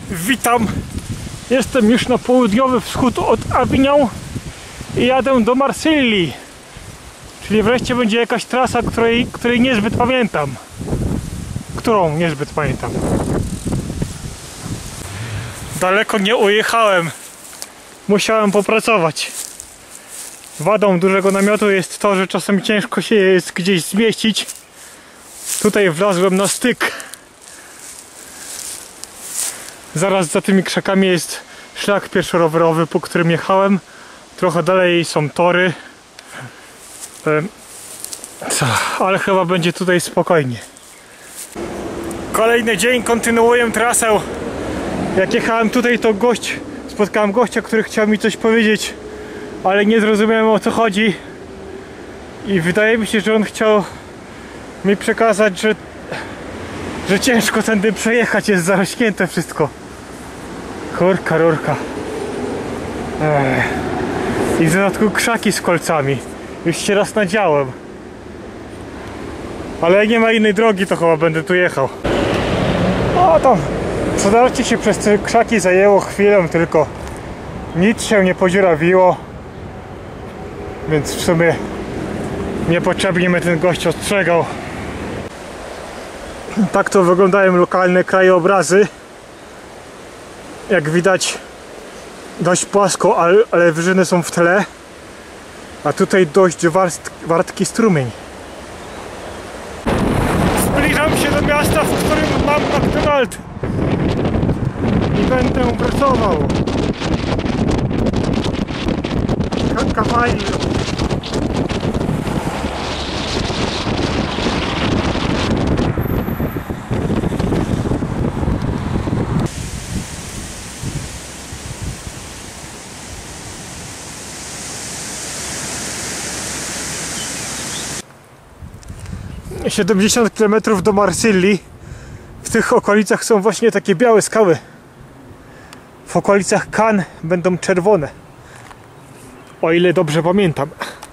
Witam! Jestem już na południowy wschód od Avignon i jadę do Marsylii. Czyli wreszcie będzie jakaś trasa, której niezbyt pamiętam. Którą niezbyt pamiętam. Daleko nie ujechałem. Musiałem popracować. Wadą dużego namiotu jest to, że czasem ciężko się jest gdzieś zmieścić. Tutaj wlazłem na styk. Zaraz za tymi krzakami jest szlak pieszo-rowerowy, po którym jechałem. Trochę dalej są tory. Ale chyba będzie tutaj spokojnie. Kolejny dzień, kontynuuję trasę. Jak jechałem tutaj, to spotkałem gościa, który chciał mi coś powiedzieć, ale nie zrozumiałem, o co chodzi. I wydaje mi się, że on chciał mi przekazać, że ciężko tędy przejechać, jest zarośnięte wszystko. Kurka, rurka. I w dodatku krzaki z kolcami. Już się raz nadziałem. Ale jak nie ma innej drogi, to chyba będę tu jechał. O, tam przedarcie się przez te krzaki zajęło chwilę tylko. Nic się nie podziurawiło. Więc w sumie niepotrzebnie mnie ten gość ostrzegał. Tak to wyglądają lokalne krajobrazy. Jak widać, dość płasko, ale wyżyny są w tle. A tutaj dość wartki strumień. Zbliżam się do miasta, w którym mam McDonald's i będę pracował. Cavallo. 70 km do Marsylii. W tych okolicach są właśnie takie białe skały. W okolicach Cannes będą czerwone. O ile dobrze pamiętam.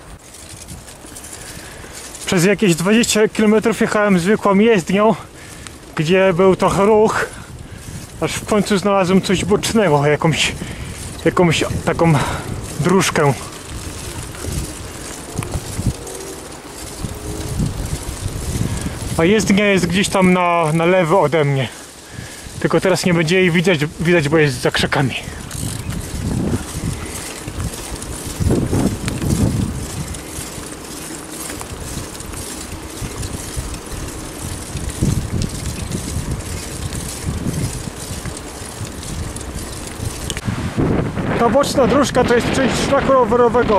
Przez jakieś 20 km jechałem zwykłą jezdnią, gdzie był trochę ruch, aż w końcu znalazłem coś bocznego, jakąś taką dróżkę. A jezdnia jest gdzieś tam na lewo ode mnie. Tylko teraz nie będzie jej widać, bo jest za krzakami. Ta boczna dróżka to jest część szlaku rowerowego.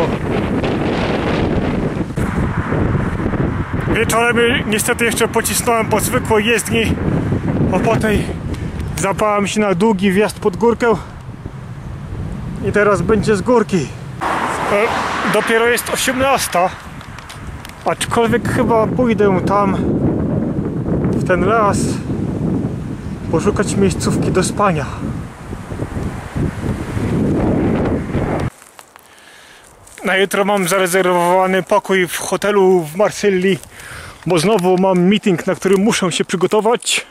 Wieczorem niestety jeszcze pocisnąłem po zwykłej jezdni, a potem zapałem się na długi wjazd pod górkę i teraz będzie z górki. Dopiero jest 18, aczkolwiek chyba pójdę tam w ten las poszukać miejscówki do spania. Na jutro mam zarezerwowany pokój w hotelu w Marsylii, bo znowu mam meeting, na którym muszę się przygotować.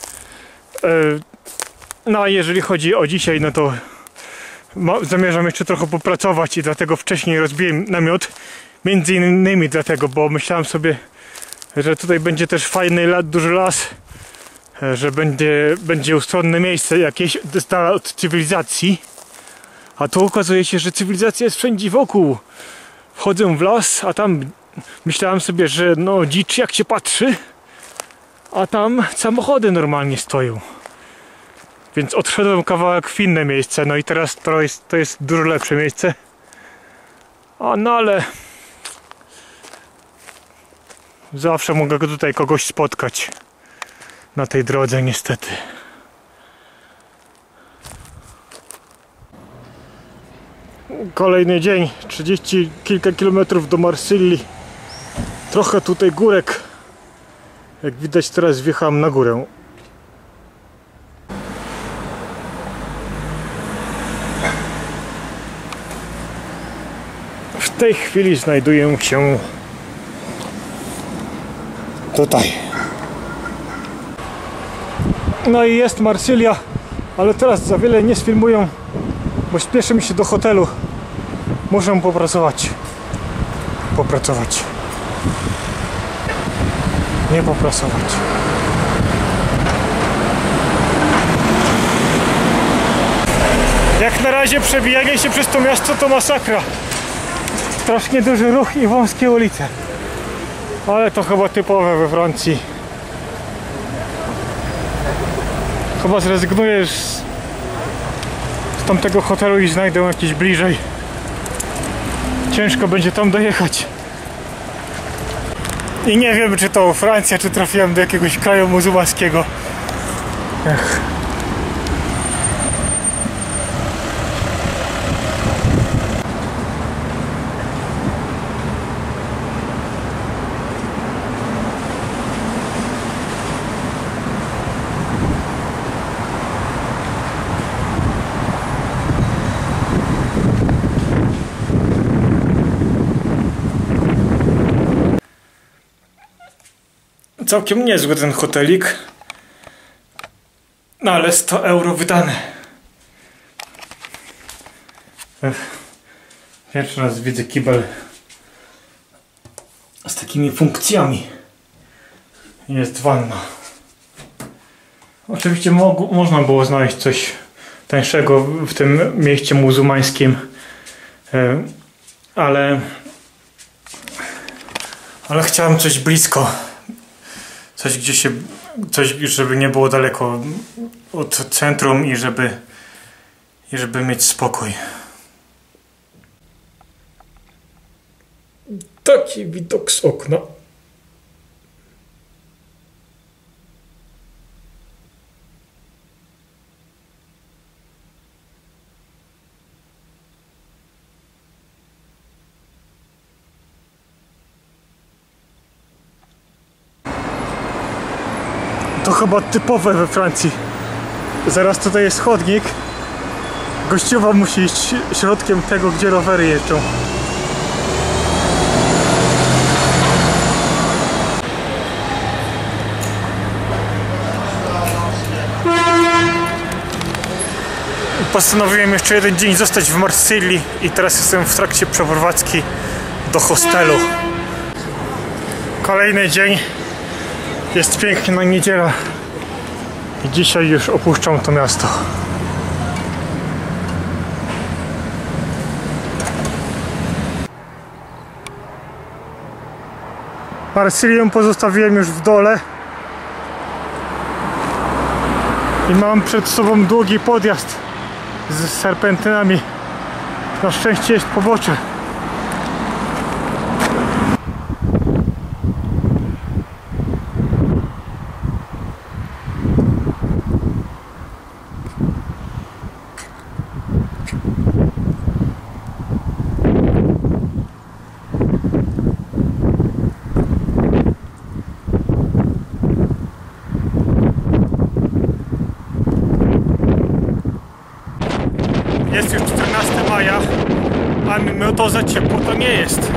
No a jeżeli chodzi o dzisiaj, no to zamierzam jeszcze trochę popracować i dlatego wcześniej rozbiłem namiot. Między innymi dlatego, bo myślałem sobie, że tutaj będzie też fajny, duży las, że będzie ustronne miejsce jakieś z dala od cywilizacji. A tu okazuje się, że cywilizacja jest wszędzie wokół. Wchodzę w las, a tam myślałem sobie, że no dzicz jak się patrzy, a tam samochody normalnie stoją. Więc odszedłem kawałek w inne miejsce, no i teraz to jest dużo lepsze miejsce. No ale zawsze mogę tutaj kogoś spotkać na tej drodze niestety. Kolejny dzień, 30 kilka kilometrów do Marsylii. Trochę tutaj górek. Jak widać, teraz wjechałem na górę. W tej chwili znajduję się tutaj. No i jest Marsylia. Ale teraz za wiele nie sfilmują, bo śpieszy mi się do hotelu. Muszę popracować. Nie popracować. Jak na razie przebijanie się przez to miasto to masakra. Strasznie duży ruch i wąskie ulice. Ale to chyba typowe we Francji. Chyba zrezygnuję z tamtego hotelu i znajdę jakiś bliżej. Ciężko będzie tam dojechać. I nie wiem, czy to Francja, czy trafiłem do jakiegoś kraju muzułmańskiego. Ech. Całkiem niezły ten hotelik. No ale 100 euro wydane. Pierwszy raz widzę kibel z takimi funkcjami. Jest wanna. Oczywiście można było znaleźć coś tańszego w tym mieście muzułmańskim. Ale chciałem coś blisko. Coś, żeby nie było daleko od centrum i żeby mieć spokój. Taki widok z okna. To chyba typowe we Francji. Zaraz tutaj jest chodnik. Gościowa musi iść środkiem tego, gdzie rowery jeżdżą. Postanowiłem jeszcze jeden dzień zostać w Marsylii i teraz jestem w trakcie przeprowadzki do hostelu. Kolejny dzień. Jest piękna niedziela i dzisiaj już opuszczam to miasto. Marsylię pozostawiłem już w dole i mam przed sobą długi podjazd z serpentynami. Na szczęście jest pobocze. Jest już 14 maja, a mimo to za ciepło to nie jest.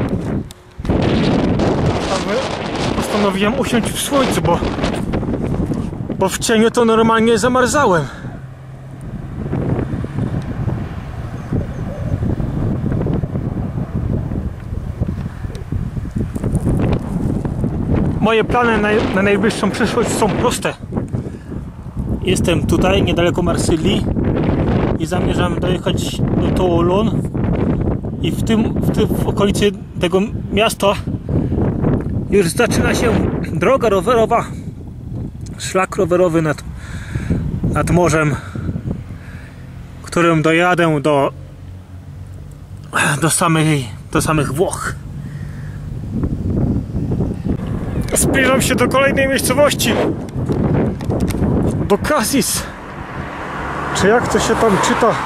Postanowiłem usiąść w słońcu, bo w cieniu to normalnie zamarzałem. Moje plany na najbliższą przyszłość są proste. Jestem tutaj, niedaleko Marsylii i zamierzam dojechać do Toulon i w okolicy tego miasta już zaczyna się droga rowerowa, szlak rowerowy nad morzem, którym dojadę do samych Włoch. Zbliżam się do kolejnej miejscowości, do Cassis, czy jak to się tam czyta.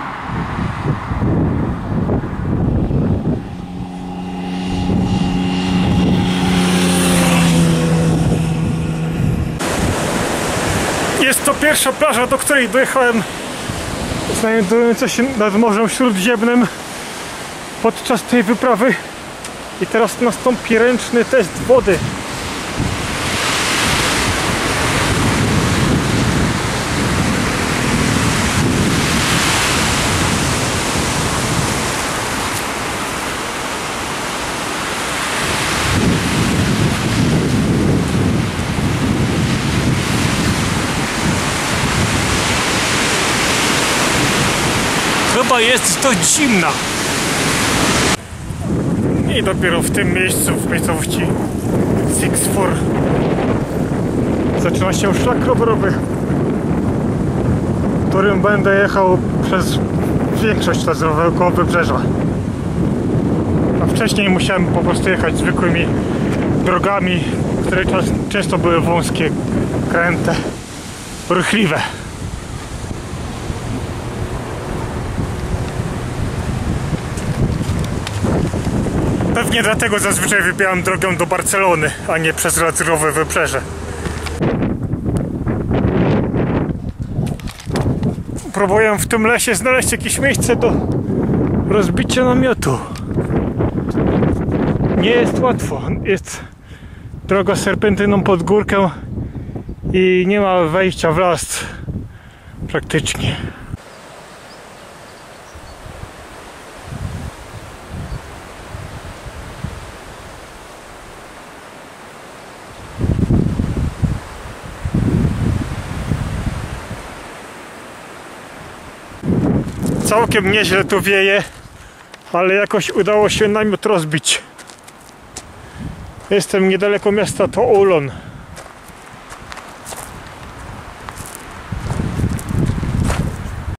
Jest to pierwsza plaża, do której dojechałem, znajdująca się nad Morzem Śródziemnym podczas tej wyprawy. I teraz nastąpi ręczny test wody. chyba jest dość zimna. I dopiero w tym miejscu, w miejscowości Six Four, zaczyna się szlak rowerowy, którym będę jechał przez większość koło wybrzeża. A wcześniej musiałem po prostu jechać zwykłymi drogami, które często były wąskie, kręte, ruchliwe. Pewnie dlatego zazwyczaj wybierałem drogę do Barcelony, a nie przez lazurowe wybrzeże. Próbuję w tym lesie znaleźć jakieś miejsce do rozbicia namiotu. Nie jest łatwo. Jest droga serpentyną pod górkę i nie ma wejścia w las praktycznie. Całkiem nieźle tu wieje, ale jakoś udało się namiot rozbić. Jestem niedaleko miasta Toulon.